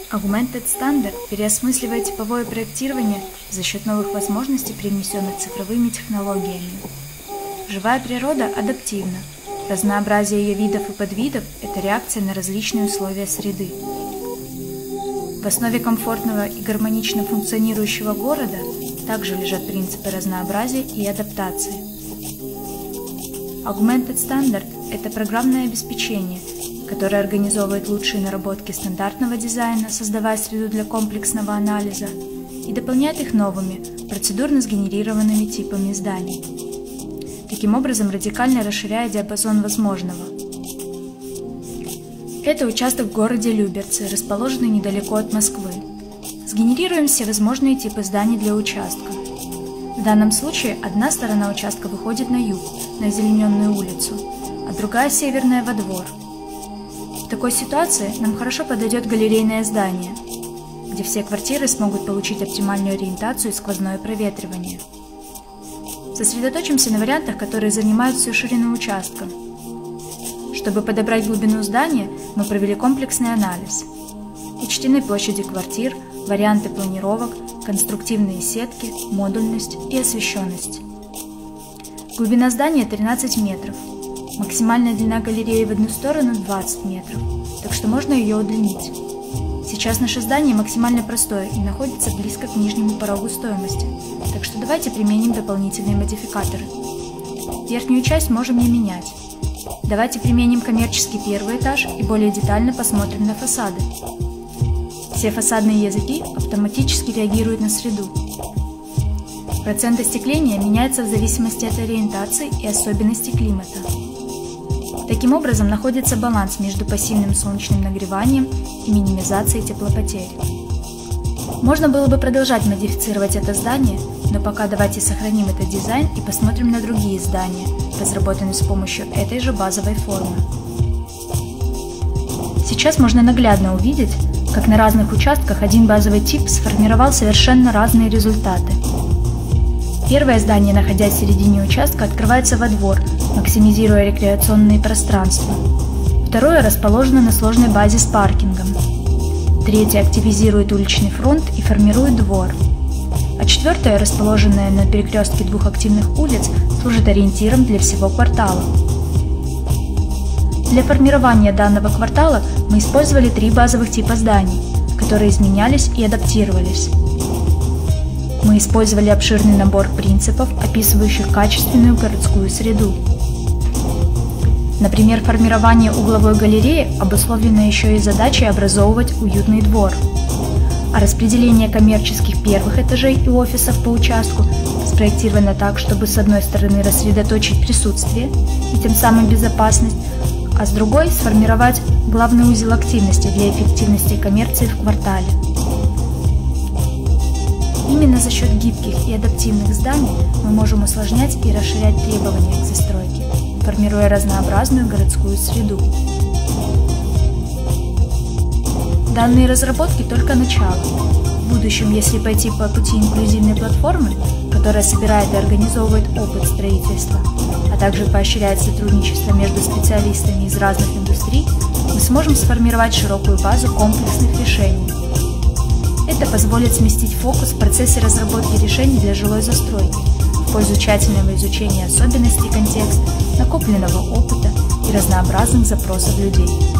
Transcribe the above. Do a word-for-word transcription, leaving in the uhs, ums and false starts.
Augmented Standard переосмысливает типовое проектирование за счет новых возможностей, привнесенных цифровыми технологиями. Живая природа адаптивна. Разнообразие ее видов и подвидов – это реакция на различные условия среды. В основе комфортного и гармонично функционирующего города также лежат принципы разнообразия и адаптации. Augmented Standard – это программное обеспечение, которое организовывает лучшие наработки стандартного дизайна, создавая среду для комплексного анализа, и дополняет их новыми, процедурно сгенерированными типами зданий. Таким образом, радикально расширяя диапазон возможного. Это участок в городе Люберцы, расположенный недалеко от Москвы. Сгенерируем все возможные типы зданий для участка. В данном случае одна сторона участка выходит на юг, на озелененную улицу, а другая северная во двор. В такой ситуации нам хорошо подойдет галерейное здание, где все квартиры смогут получить оптимальную ориентацию и сквозное проветривание. Сосредоточимся на вариантах, которые занимают всю ширину участка. Чтобы подобрать глубину здания, мы провели комплексный анализ. Учтены площади квартир, варианты планировок, конструктивные сетки, модульность и освещенность. Глубина здания тринадцать метров. Максимальная длина галереи в одну сторону двадцать метров, так что можно ее удлинить. Сейчас наше здание максимально простое и находится близко к нижнему порогу стоимости, так что давайте применим дополнительные модификаторы. Верхнюю часть можем не менять. Давайте применим коммерческий первый этаж и более детально посмотрим на фасады. Все фасадные языки автоматически реагируют на среду. Процент остекления меняется в зависимости от ориентации и особенностей климата. Таким образом, находится баланс между пассивным солнечным нагреванием и минимизацией теплопотерь. Можно было бы продолжать модифицировать это здание, но пока давайте сохраним этот дизайн и посмотрим на другие здания, разработанные с помощью этой же базовой формы. Сейчас можно наглядно увидеть, как на разных участках один базовый тип сформировал совершенно разные результаты. Первое здание, находясь в середине участка, открывается во двор, максимизируя рекреационные пространства. Второе расположено на сложной базе с паркингом. Третье активизирует уличный фронт и формирует двор. А четвертое, расположенное на перекрестке двух активных улиц, служит ориентиром для всего квартала. Для формирования данного квартала мы использовали три базовых типа зданий, которые изменялись и адаптировались. Мы использовали обширный набор принципов, описывающих качественную городскую среду. Например, формирование угловой галереи обусловлено еще и задачей образовывать уютный двор. А распределение коммерческих первых этажей и офисов по участку спроектировано так, чтобы с одной стороны рассредоточить присутствие и тем самым безопасность, а с другой сформировать главный узел активности для эффективности коммерции в квартале. Именно за счет гибких и адаптивных зданий мы можем усложнять и расширять требования к застройке, формируя разнообразную городскую среду. Данные разработки только начало. В будущем, если пойти по пути инклюзивной платформы, которая собирает и организовывает опыт строительства, а также поощряет сотрудничество между специалистами из разных индустрий, мы сможем сформировать широкую базу комплексных решений. Это позволит сместить фокус в процессе разработки решений для жилой застройки в пользу тщательного изучения особенностей контекста, накопленного опыта и разнообразных запросов людей.